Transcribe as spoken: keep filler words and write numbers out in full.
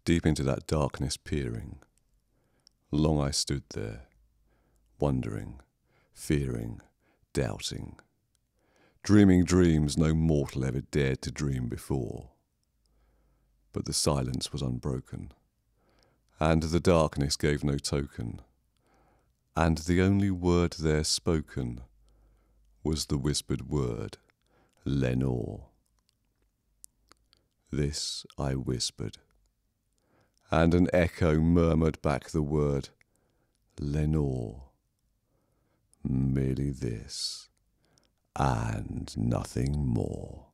Deep into that darkness peering, long I stood there, wondering, fearing, doubting, dreaming dreams no mortal ever dared to dream before. But the silence was unbroken, and the darkness gave no token, and the only word there spoken was the whispered word, Lenore. This I whispered, and an echo murmured back the word, Lenore. Merely this, and nothing more.